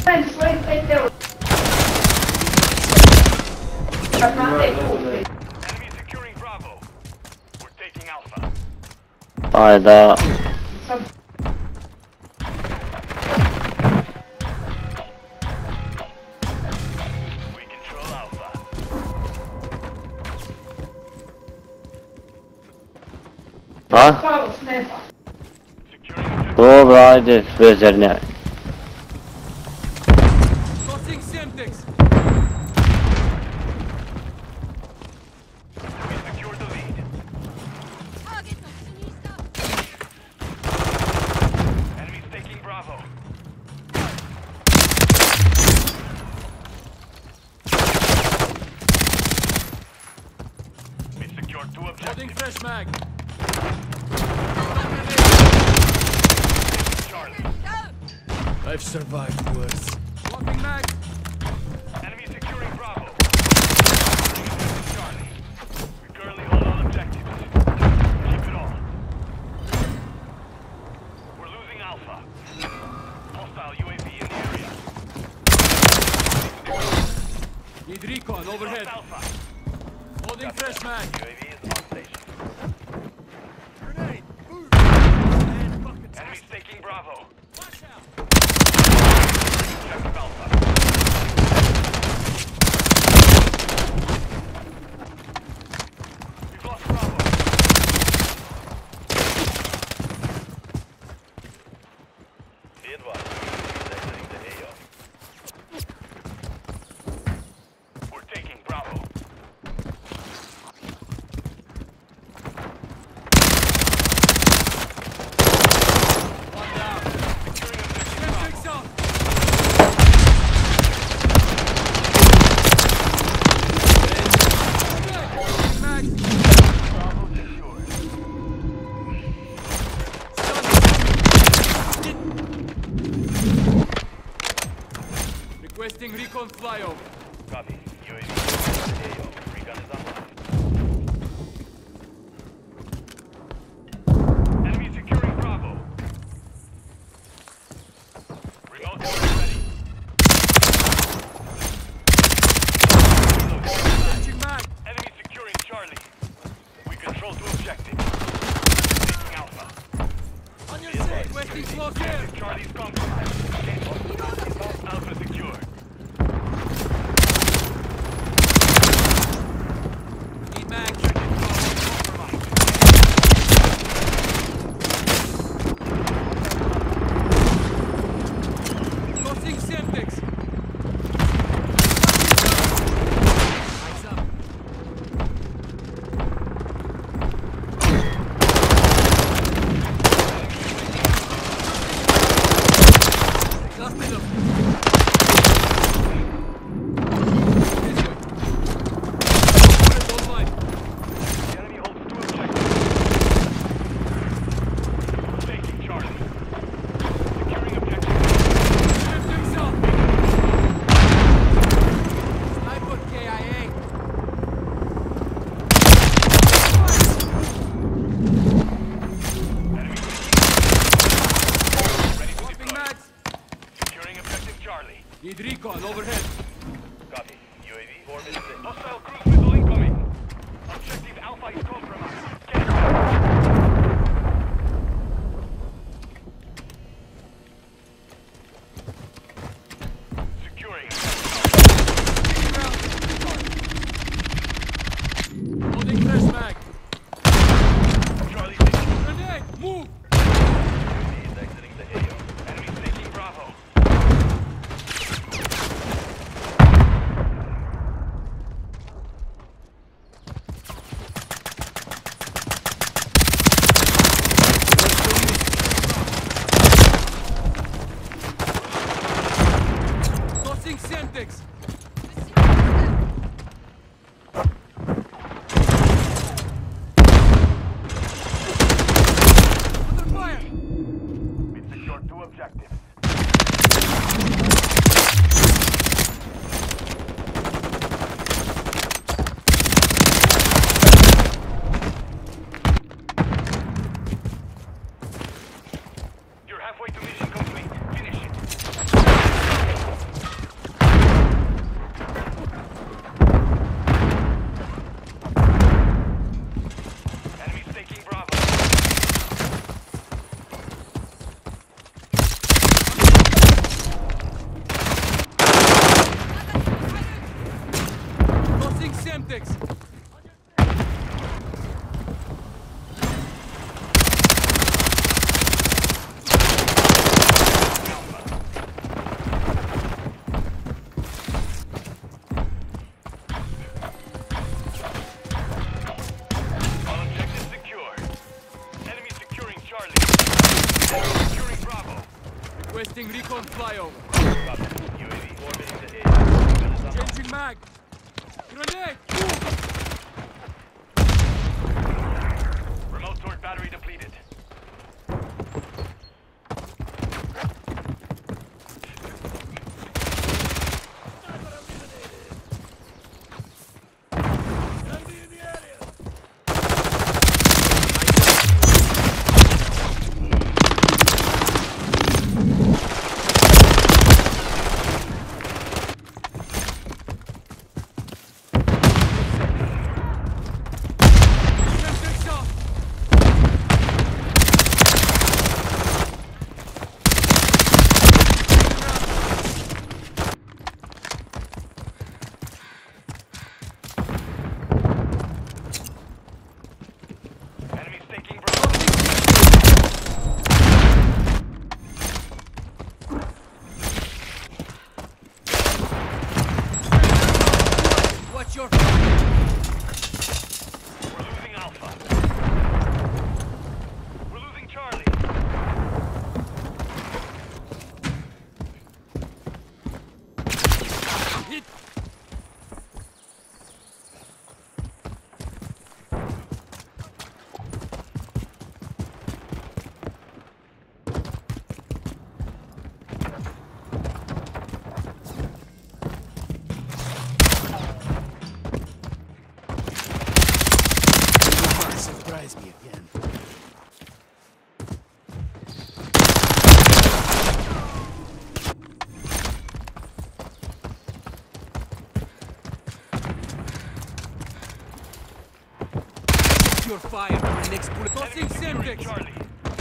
Enemy securing Bravo. We're taking Alpha. Hayda. We control Alpha. Ha? Securing Dobra, haydi üzerine. Crossing Semtex. We secured the lead. Enemies taking Bravo. We secured two Holding objectives. fresh mag. Charlie. I've survived worse. Swapping mag. Enemy securing Bravo. Charlie. We currently hold all objectives. Keep it all. We're losing Alpha. Hostile UAV in the area. Need recon overhead. Lost Alpha. Holding fresh mag. UAV is on station. Grenade. Enemies taking Bravo. Watch out. Objective Alpha. We've lost Bravo. Be advised. Exiting the AO. We're taking Bravo. One down. Securing objective Semtex Bravo. up. Holding mag. Bravo secured. Requesting recon flyover. Copy. UAV AO. Recon is online. Enemy securing Bravo. Remote order ready. Switching mag. Enemy securing Charlie. We control two objectives. Taking Alpha. On your side. Requesting close air. Charlie's compromised. Alpha secured. Need mag. Crossing Semtex. Eyes up. Last middle. This way. Don't mind. The enemy holds two objectives. Taking Charlie. Securing objective. Semtex up. Sniper KIA. Enemy ready to Swapping deploy. mags. Securing objective Charlie. Need recon overhead. Copy. UAV orbit is in. Hostile cruise missile incoming. Objective Alpha is compromised. Get it. Securing. Holding fresh mag. Charlie taking. Grenade. Move. UAV is exiting the AO. Enemy taking Bravo. Crossing Semtex. Under fire. We secured two objectives. You're halfway to mission complete. Finish it. Requesting recon flyover. Copy. UAV orbiting the area. Changing mag. Grenade! Move! Remote turret battery depleted. Semtex up! Enemies taking Bravo. Watch your fire! We're losing Alpha. We're losing Charlie. Hit! Surprise me again. Your fire! The next bullet. Tossing Enemy securing Semtex! Charlie.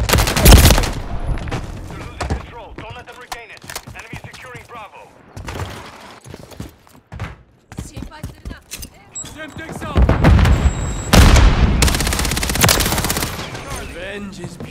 They're losing control. Don't let them regain it. Enemy securing Bravo. Semtex up! Revenge is